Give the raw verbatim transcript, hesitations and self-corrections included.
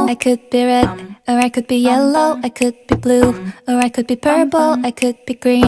I could be red, or I could be yellow, I could be blue, or I could be purple, I could be green.